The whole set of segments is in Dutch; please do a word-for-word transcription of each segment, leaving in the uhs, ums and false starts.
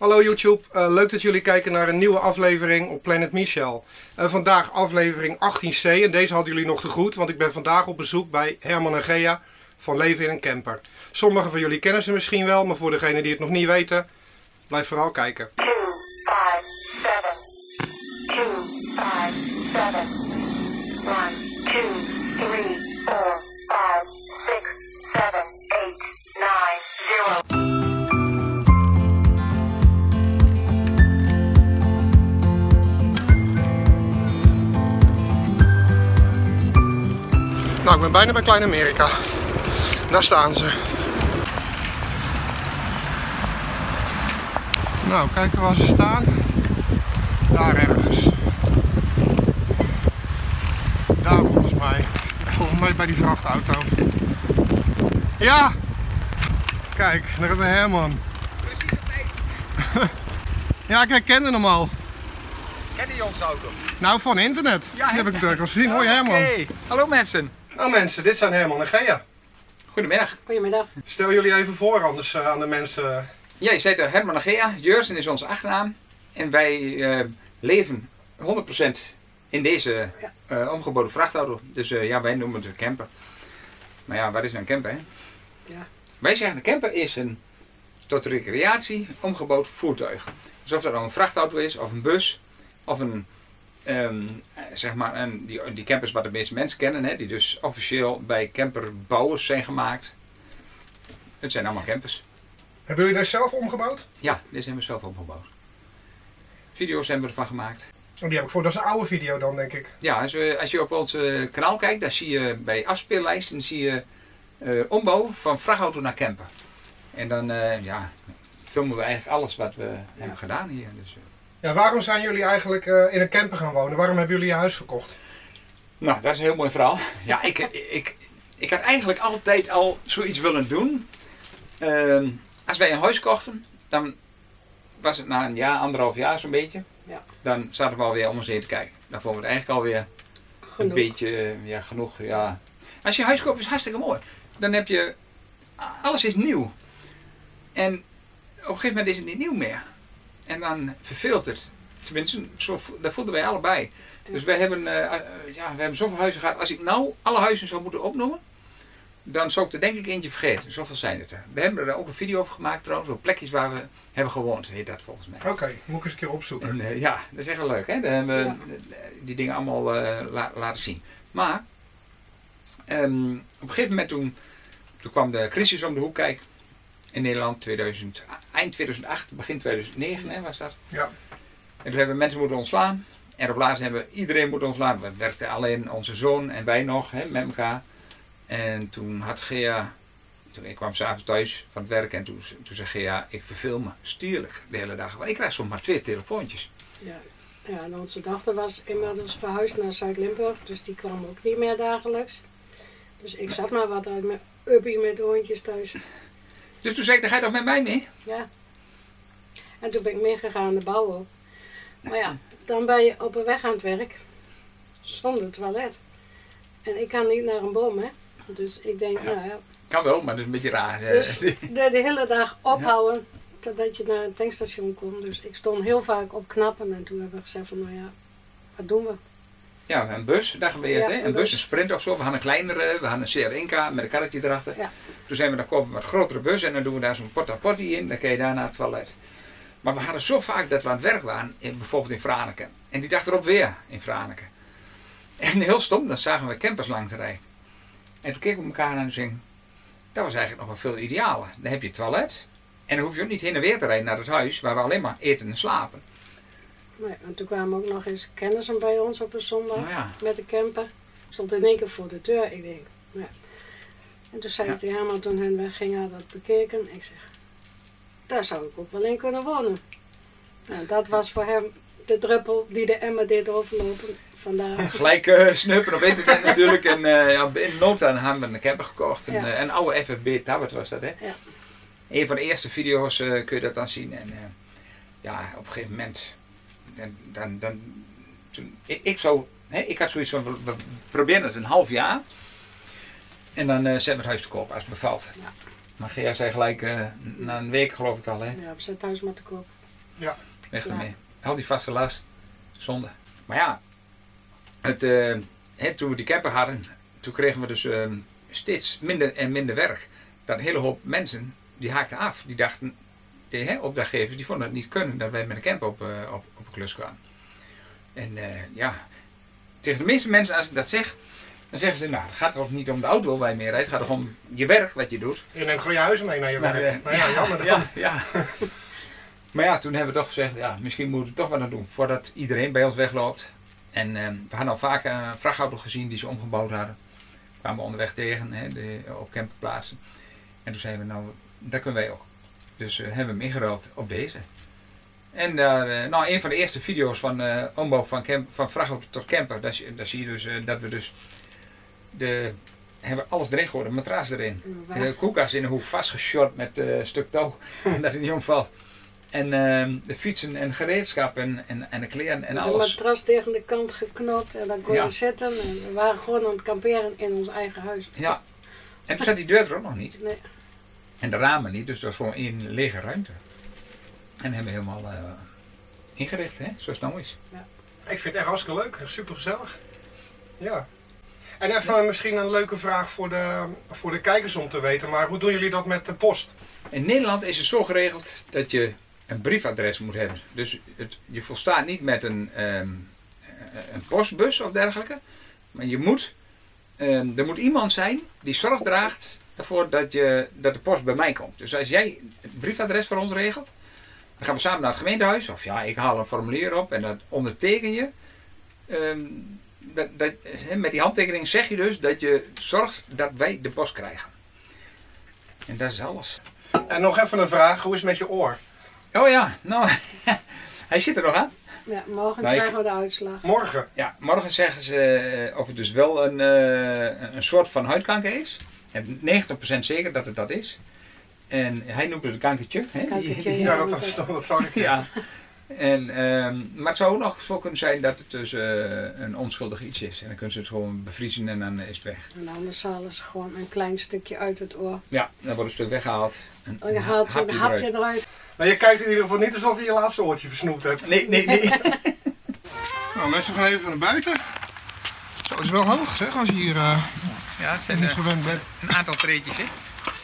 Hallo YouTube, uh, leuk dat jullie kijken naar een nieuwe aflevering op Planet Michel. Uh, vandaag aflevering achttien C en deze hadden jullie nog te goed, want ik ben vandaag op bezoek bij Herman en Gea van Leven in een Camper. Sommigen van jullie kennen ze misschien wel, maar voor degenen die het nog niet weten, blijf vooral kijken. two five seven two five seven one two three four five six seven eight nine zero. Nou, ik ben bijna bij Klein Amerika. Daar staan ze. Nou, kijken waar ze staan. Daar ergens. Daar volgens mij. Volgens mij bij die vrachtauto. Ja! Kijk, daar hebben we Herman. Precies op tijd. Ja, ik herkende hem al. Ken je ons auto? Nou, van internet. Ja, Die heb ik natuurlijk al gezien. Hoi Herman. Oké. Hallo mensen. Nou mensen, dit zijn Herman en Gea. Goedemiddag. Goedemiddag. Stel jullie even voor anders uh, aan de mensen. Ja, je zei Herman en Gea. Jursen is onze achternaam. En wij uh, leven honderd procent in deze uh, omgebouwde vrachtauto. Dus uh, ja, wij noemen het een camper. Maar ja, wat is nou een camper? Hè? Ja. Wij zeggen een camper is een tot recreatie omgebouwd voertuig. Dus of dat nou een vrachtauto is, of een bus, of een, um, zeg maar, een, die, die campers wat de meeste mensen kennen, hè, die dus officieel bij camperbouwers zijn gemaakt. Het zijn allemaal campers. Hebben jullie daar zelf omgebouwd? Ja, deze hebben we zelf opgebouwd. Video's hebben we ervan gemaakt. Oh, die heb ik voor, dat is een oude video dan denk ik. Ja, als, we, als je op ons uh, kanaal kijkt, dan zie je bij afspeellijsten zie je uh, ombouw van vrachtauto naar camper. En dan uh, ja, filmen we eigenlijk alles wat we ja. hebben gedaan hier. Dus, uh. Ja, waarom zijn jullie eigenlijk uh, in een camper gaan wonen? Waarom hebben jullie je huis verkocht? Nou, dat is een heel mooi verhaal. Ja, ik, ik, ik had eigenlijk altijd al zoiets willen doen. Uh, als wij een huis kochten, dan was het na een jaar, anderhalf jaar zo'n beetje. Ja. Dan zaten we alweer om ons heen te kijken. Dan vonden we het eigenlijk alweer genoeg. een beetje ja, genoeg. Ja. Als je een huis koopt is het hartstikke mooi. Dan heb je, alles is nieuw. En op een gegeven moment is het niet nieuw meer. En dan verveelt het. Tenminste, zo, dat voelden wij allebei. Ja. Dus wij hebben, uh, ja, we hebben zoveel huizen gehad. Als ik nou alle huizen zou moeten opnoemen, dan zou ik er denk ik eentje vergeten. Zoveel zijn het er. We hebben er ook een video over gemaakt trouwens. Op plekjes waar we hebben gewoond, heet dat volgens mij. Oké, okay, moet ik eens een keer opzoeken. En, uh, ja, dat is echt wel leuk. Hè? Dan hebben we ja. die dingen allemaal uh, la laten zien. Maar um, op een gegeven moment toen, toen kwam de crisis om de hoek kijken. In Nederland, tweeduizend, eind tweeduizend acht, begin tweeduizend negen hè, was dat. Ja. En toen hebben mensen moeten ontslaan. En op laatst hebben we iedereen moeten ontslaan. We werkten alleen onze zoon en wij nog hè, met elkaar. En toen had Gea, toen ik kwam s'avonds thuis van het werk en toen, toen zei Gea, ik verveel me stierlijk de hele dag. Want ik krijg soms maar twee telefoontjes. Ja, ja en onze dochter was inmiddels verhuisd naar Zuid-Limburg, dus die kwam ook niet meer dagelijks. Dus ik zat maar wat uit mijn uppie met hondjes thuis. Dus toen zei ik, dan ga je toch met mij mee? Ja. En toen ben ik meegegaan de bouw op. Maar ja, dan ben je op een weg aan het werk, zonder toilet. En ik kan niet naar een boom, hè. Dus ik denk, ja. nou ja. Kan wel, maar dat is een beetje raar. Dus de, de hele dag ophouden, ja. totdat je naar een tankstation komt. Dus ik stond heel vaak op knappen en toen hebben we gezegd van, nou ja, wat doen we? Ja, een bus, dachten we eerst, ja, hè? Een, een bus, bus, een sprint of zo. We hadden een kleinere, we hadden een C R één K met een karretje erachter. Ja. Toen zijn we dan kopen we een wat grotere bus en dan doen we daar zo'n porta potty in. Dan kun je daar naar het toilet. Maar we hadden zo vaak dat we aan het werk waren, in, bijvoorbeeld in Franeker. En die dag erop weer in Franeker. En heel stom, dan zagen we campers langs rijden. En toen keken we elkaar aan en zeiden, dat was eigenlijk nog wel veel idealer. Dan heb je het toilet en dan hoef je ook niet heen en weer te rijden naar het huis waar we alleen maar eten en slapen. Nee, en toen kwamen ook nog eens kennissen bij ons op een zondag nou ja. met de camper. Stond in één keer voor de deur, ik denk, ja. En toen zei ja. hij helemaal toen hen wegging, had dat bekeken. Ik zeg, daar zou ik ook wel in kunnen wonen. Nou, dat was voor hem de druppel die de emmer deed overlopen. Vandaar. Gelijk uh, snuppen op internet natuurlijk. En uh, ja, in nood aan hebben we een camper gekocht. Een, ja. uh, een oude F F B Tablet was dat, hè? Ja. Een van de eerste video's uh, kun je dat dan zien. En uh, ja, op een gegeven moment, dan, dan, dan toen, ik, ik zou, hè, ik had zoiets van, we, we proberen het een half jaar. En dan uh, zetten we het huis te koop als het bevalt. Ja. Maar Gea zei gelijk, uh, na een week geloof ik al, hè? Ja, we zetten het huis maar te koop. Ja. Weg Ja. ermee. Al die vaste last. Zonde. Maar ja, het, uh, hè, toen we die camper hadden, toen kregen we dus uh, steeds minder en minder werk. Dat een hele hoop mensen, die haakten af. Die dachten, de hè, opdrachtgevers, die vonden het niet kunnen dat wij met een camper op, uh, op, op een klus kwamen. En uh, ja, tegen de meeste mensen als ik dat zeg, dan zeggen ze, nou, het gaat toch niet om de auto waar je mee rijdt, het gaat toch om je werk wat je doet. Je neemt gewoon je huizen mee naar je Maar, werk. uh, Nou ja, jammer dan. Ja, ja. Maar ja, toen hebben we toch gezegd, ja, misschien moeten we toch wat aan doen voordat iedereen bij ons wegloopt. En uh, we hadden al vaak een vrachtauto gezien die ze omgebouwd hadden. Kwamen we onderweg tegen, hè, de, op camperplaatsen. En toen zeiden we, nou, dat kunnen wij ook. Dus uh, hebben we hem ingeruild op deze. En daar, uh, nou, een van de eerste video's van uh, ombouw van, camp, van vrachtauto tot camper, daar, daar zie je dus uh, dat we dus de, hebben alles erin gegooid, een matras erin. De koelkast in de hoek vastgeshort met uh, een stuk touw, dat het niet omvalt. En uh, de fietsen en gereedschap en, en, en de kleren en de alles. matras tegen de kant geknopt en dan kon je Ja. zitten. En we waren gewoon aan het kamperen in ons eigen huis. Ja. En toen zat die deur er ook nog niet. Nee. En de ramen niet, dus het was gewoon één lege ruimte. En hebben we helemaal uh, ingericht, hè, zoals het nou is. Ik vind het echt hartstikke leuk. Super gezellig. Ja. En even misschien een leuke vraag voor de, voor de kijkers om te weten. Maar hoe doen jullie dat met de post? In Nederland is het zo geregeld dat je een briefadres moet hebben. Dus het, je volstaat niet met een, um, een postbus of dergelijke. Maar je moet, um, er moet iemand zijn die zorg draagt ervoor dat, je, dat de post bij mij komt. Dus als jij het briefadres voor ons regelt, dan gaan we samen naar het gemeentehuis. Of ja, ik haal een formulier op en dat onderteken je. Um, dat, dat, met die handtekening zeg je dus dat je zorgt dat wij de post krijgen. En dat is alles. En nog even een vraag. Hoe is het met je oor? Oh ja, nou, hij zit er nog aan. Ja, morgen Nou, ik- krijgen we de uitslag. Morgen. Ja, morgen zeggen ze uh, of het dus wel een, uh, een soort van huidkanker is. En negentig procent zeker dat het dat is. En hij noemt het een kankertje. Hè? Kankertje, Die- die- Ja, Ja, dat, dat, dat zou ik. ja. En, um, maar het zou ook nog zo kunnen zijn dat het dus uh, een onschuldig iets is. En dan kunnen ze het gewoon bevriezen en dan is het weg. En anders halen ze gewoon een klein stukje uit het oor. Ja, dan wordt een stuk weggehaald. Een, En je haalt zo'n hapje hapje eruit. eruit. Nou, je kijkt in ieder geval niet alsof je je laatste oortje versnoept hebt. Nee, nee, nee. Nou, mensen gaan even naar buiten. Zo is wel hoog, zeg, als je hier uh, Ja, het zijn niet uh, gewend bent. een aantal treetjes, hè.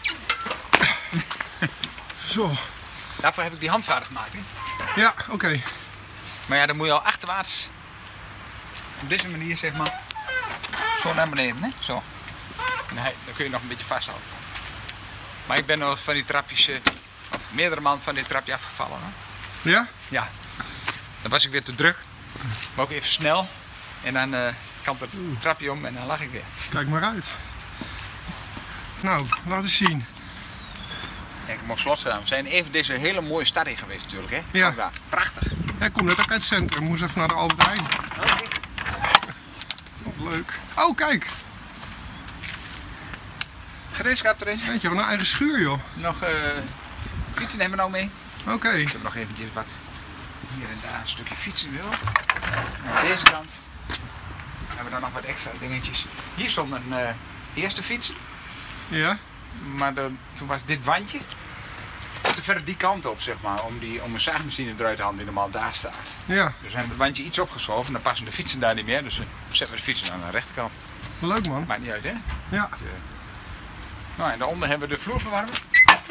Zo. Daarvoor heb ik die handvaardig gemaakt, hè. Ja, oké. Okay. Maar ja, dan moet je al achterwaarts, op deze manier zeg maar, zo naar beneden, hè? Zo. En dan, dan kun je nog een beetje vasthouden. Maar ik ben nog van die trapjes, eh, of meerdere man van dit trapje afgevallen. Hè? Ja? Ja. Dan was ik weer te druk, maar ook even snel. En dan uh, kant het trapje om en dan lag ik weer. Kijk maar uit. Nou, laat eens zien. Kijk, ik heb op slot gedaan. We zijn even deze hele mooie stad in geweest natuurlijk, hè? Ja. Vandaag. Prachtig. Hij komt net ook uit het centrum. Moest even naar de Albert Heijn. Wat leuk. Oh, kijk. Gereedschap erin. Weet je, wat een eigen schuur, joh. Nog uh, fietsen hebben we nou mee. Oké. Okay. Ik heb nog eventjes wat hier en daar een stukje fietsen wil. En aan deze kant hebben we dan nog wat extra dingetjes. Hier stond een uh, eerste fiets, Ja. maar de, toen was dit wandje te ver die kant op, zeg maar, om, die, om een zaagmachine eruit te halen die normaal daar staat. Ja. Dus we hebben het wandje iets opgeschoven en dan passen de fietsen daar niet meer, dus uh, zetten we de fietsen aan de rechterkant. Leuk, man. Maakt niet uit, hè? Ja. Dus, uh, nou, en daaronder hebben we de vloerverwarming.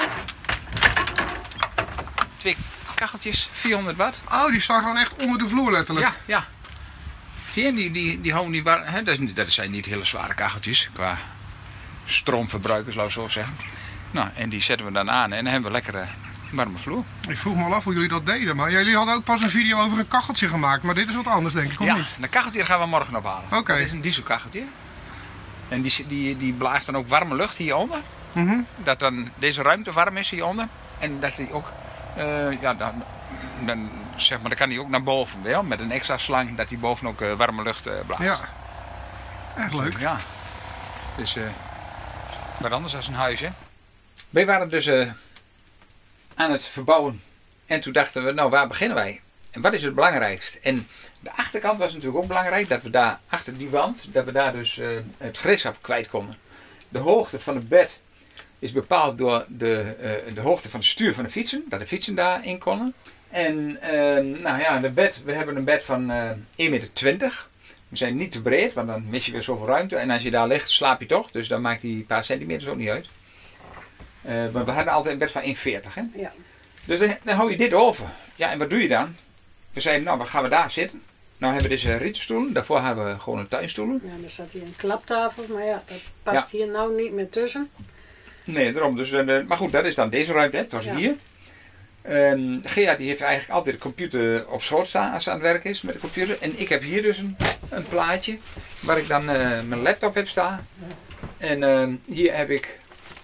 Twee kacheltjes, vierhonderd watt. Oh, die staan gewoon echt onder de vloer, letterlijk. Ja, ja. Zie je, die, die, die houden die warm. Hè? Dat, is niet, dat zijn niet hele zware kacheltjes qua stroomverbruikers, laat ik zo zeggen. Nou, en die zetten we dan aan en dan hebben we lekkere warme vloer. Ik vroeg me al af hoe jullie dat deden, maar jullie hadden ook pas een video over een kacheltje gemaakt, maar dit is wat anders, denk ik, of Ja, niet? dat kacheltje gaan we morgen ophalen. Oké. Dat is een dieselkacheltje. En die, die, die blaast dan ook warme lucht hieronder. Mhm. Dat dan deze ruimte warm is hieronder. En dat die ook, uh, ja, dan, dan, zeg maar, dan kan die ook naar boven wel, met een extra slang, dat die boven ook uh, warme lucht uh, blaast. Ja. Echt leuk. Ja. Dus uh, wat anders dan een huis, hè. Wij waren dus uh, aan het verbouwen. En toen dachten we, nou, waar beginnen wij? En wat is het belangrijkst? En de achterkant was natuurlijk ook belangrijk, dat we daar achter die wand, dat we daar dus uh, het gereedschap kwijt konden. De hoogte van het bed is bepaald door de, uh, de hoogte van het stuur van de fietsen, dat de fietsen daarin konden. En uh, nou ja, de bed, we hebben een bed van uh, één meter twintig. We zijn niet te breed, want dan mis je weer zoveel ruimte. En als je daar ligt, slaap je toch. Dus dan maakt die paar centimeters ook niet uit. Uh, maar we hadden altijd een bed van één meter veertig. Hè? Ja. Dus dan, dan hou je dit over. Ja, en wat doe je dan? We zeiden, nou, dan gaan we daar zitten. Nou hebben we deze rieten stoelen. Daarvoor hebben we gewoon een tuinstoelen. Ja, er zat hier een klaptafel, maar ja, dat past ja. hier nou niet meer tussen. Nee, daarom. Dus, uh, maar goed, dat is dan deze ruimte. Het was ja. hier. Um, Gea die heeft eigenlijk altijd de computer op schoot staan als ze aan het werk is met de computer. En ik heb hier dus een, een plaatje waar ik dan uh, mijn laptop heb staan. En uh, hier heb ik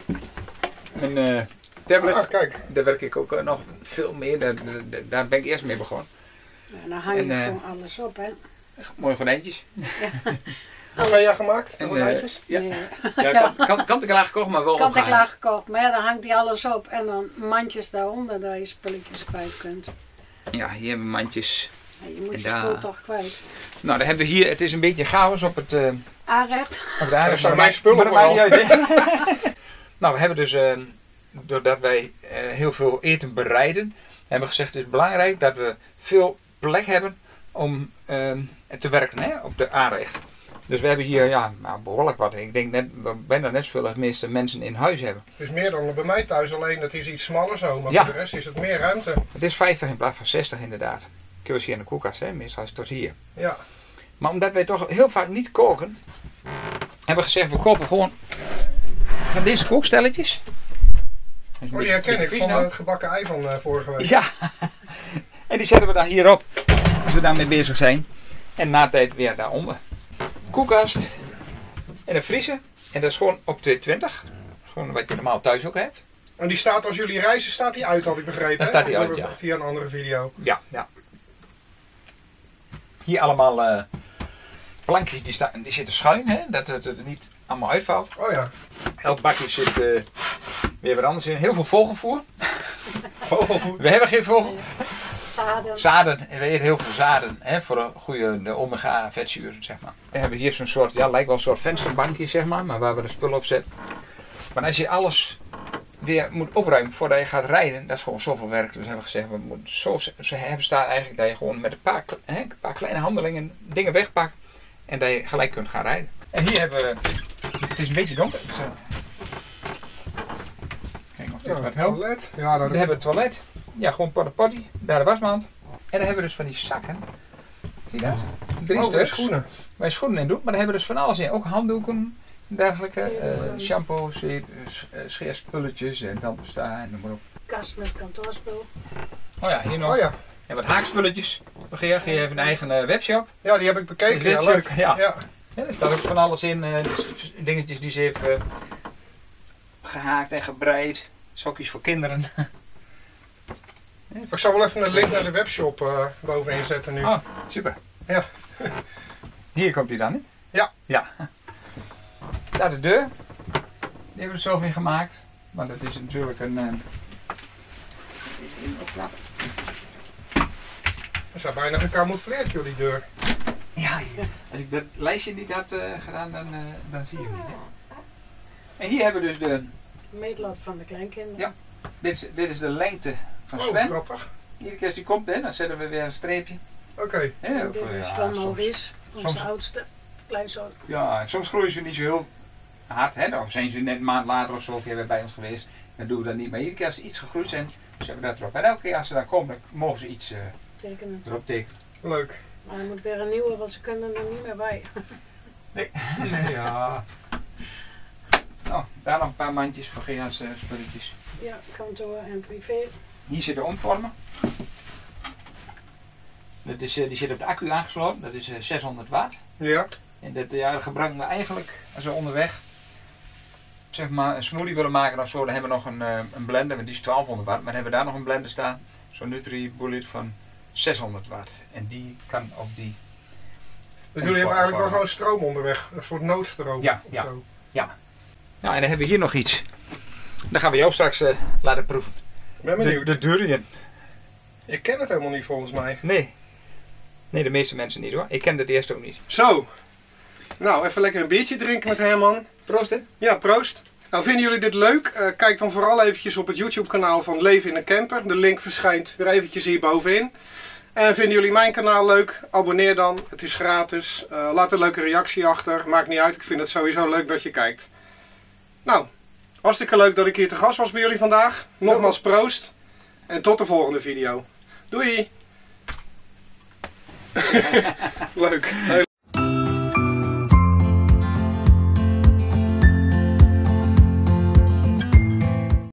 mijn uh, tablet. Ah, kijk. Daar werk ik ook uh, nog veel meer. Daar, daar, daar ben ik eerst mee begonnen. Ja, dan hang je en, uh, gewoon alles op, hè. Mooie gordijntjes. Ja. Wat heb jij gemaakt? En, Gordijntjes? Uh, ja, Nee. ja kant, kant, kant-en-klaar gekocht, maar wel Kant en opgehangen. klaar gekocht, maar ja, dan hangt hij alles op. En dan mandjes daaronder, dat je spulletjes kwijt kunt. Ja, hier hebben we mandjes. Ja, je moet En je daar- spul toch kwijt. Nou, dan hebben we hier, het is een beetje chaos op het... Uh, Aanrecht. op de aarde. Dat zijn Maar mijn spullen maar dat maakt vooral. niet uit, hè. Nou, we hebben dus, uh, doordat wij uh, heel veel eten bereiden, hebben we gezegd het is belangrijk dat we veel plek hebben om uh, te werken, hè, op de aanrecht. Dus we hebben hier ja, nou, behoorlijk wat. Ik denk net, we bijna net zoveel als de meeste mensen in huis hebben. Het is meer dan bij mij thuis, alleen het is iets smaller zo. Maar Ja. voor de rest is het meer ruimte. Het is vijftig in plaats van zestig inderdaad. Kun je zien in de koelkast, hè? Meestal is het tot hier. Ja. Maar omdat wij toch heel vaak niet koken, hebben we gezegd we kopen gewoon van deze kookstelletjes. Oh, die herken ik van het gebakken ei van uh, vorige week. Ja, en die zetten we dan hierop als we daarmee bezig zijn. En na tijd weer daaronder. Koelkast en een vriezer. En dat is gewoon op tweehonderdtwintig. Gewoon wat je normaal thuis ook hebt. En die staat als jullie reizen, staat die uit, had ik begrepen. Dan hè? staat die Door- uit, ja. Via een andere video. Ja, ja. Hier allemaal uh, plankjes die, staan, die zitten schuin, hè? Dat het er niet allemaal uitvalt. Oh ja. Elk bakje zit uh, weer wat anders in. Heel veel vogelvoer. Vogelvoer. We hebben geen vogels. Zaden. Zaden, en we eten heel veel zaden, hè, voor een goede de omega vetzuren, zeg maar. We hebben hier zo'n soort, ja, lijkt wel een soort vensterbankje, zeg maar, maar waar we de spullen op zetten. Maar als je alles weer moet opruimen voordat je gaat rijden, dat is gewoon zoveel werk. Dus hebben we gezegd, we moeten zo ze hebben staan eigenlijk dat je gewoon met een paar, kle- hè, een paar kleine handelingen dingen wegpakt en dat je gelijk kunt gaan rijden. En hier hebben we, het is een beetje donker. Dus, uh, kijk of dit Ja, wat het helpt. toilet. Ja, dat We hebben het toilet. Ja, gewoon porta potty. Daar de wasmand. En dan hebben we dus van die zakken. Zie je dat? Drie oh, voor de stuks. schoenen. Waar je schoenen in doet. Maar daar hebben we dus van alles in. Ook handdoeken. En dergelijke. Zeedoeken. Uh, shampoo, zeep, uh, scheerspulletjes en tandpasta en noem maar op. Kast met kantoorspul. Oh ja, hier nog. Oh ja. En wat haakspulletjes. Geer, Geer heeft een eigen uh, webshop. Ja, die heb ik bekeken. Die Ja, webshop, leuk. ja. Ja. Ja, er staat ook van alles in. Uh, dingetjes die ze heeft uh, gehaakt en gebreid. Sokjes voor kinderen. Ik zal wel even een link naar de webshop uh, bovenin zetten nu. Oh, super. Ja. Hier komt hij dan, hè? Ja. Ja. Daar de deur. Die hebben we er zelf in gemaakt. Want het is natuurlijk een... Uh, in opklappen. Dat is bijna gecamoufleerd, jullie deur. Ja, als ik dat lijstje niet had uh, gedaan, dan, uh, dan zie je hem niet. Hè? En hier hebben we dus de... Meetlat van de kleinkinderen. Ja. Dit is, dit is de lengte van Oh, Sven. grappig. Iedere keer als die komt, hè, dan zetten we weer een streepje. Oké. Hè, En of, dit uh, is ja, van soms- Maurice, onze soms- oudste kleinzoon. Ja, en soms groeien ze niet zo heel hard, hè? Of zijn ze net een maand later of zo een keer weer bij ons geweest. Dan doen we dat niet. Maar iedere keer als ze iets gegroeid zijn, zetten we dat erop. En elke keer als ze daar komen, dan mogen ze iets uh, Tekenen. erop tekenen. Leuk. Maar er moet weer een nieuwe, want ze kunnen er niet meer bij. Nee. Ja. Nou, daar nog een paar mandjes voor Gea's uh, spulletjes. Ja, kantoor en privé. Hier zit de omvormer. Dat is, uh, die zit op de accu aangesloten. Dat is uh, zeshonderd watt. Ja. En dat, ja, dat gebruiken we eigenlijk als we onderweg zeg maar, een smoothie willen maken of zo. Dan hebben we nog een, uh, een blender, want die is twaalfhonderd watt. Maar dan hebben we daar nog een blender staan. Zo'n Nutri-Bullet van zeshonderd watt. En die kan op die... Dus jullie hebben eigenlijk wel gewoon stroom onderweg. Een soort noodstroom. Ja, of ja. zo. Nou, en dan hebben we hier nog iets. Dan gaan we jou straks uh, laten proeven. Ik ben De, benieuwd. de durian. Ik ken het helemaal niet volgens mij. Nee. Nee, de meeste mensen niet hoor. Ik kende het eerst ook niet. Zo. Nou, even lekker een biertje drinken met Herman. Proost hè. Ja, proost. Nou, vinden jullie dit leuk? Uh, kijk dan vooral eventjes op het YouTube kanaal van Leven in een Camper. De link verschijnt weer eventjes hier bovenin. En vinden jullie mijn kanaal leuk? Abonneer dan, het is gratis. Uh, laat een leuke reactie achter, maakt niet uit. Ik vind het sowieso leuk dat je kijkt. Nou, hartstikke leuk dat ik hier te gast was bij jullie vandaag. Nogmaals proost. En tot de volgende video. Doei! Leuk, heel leuk.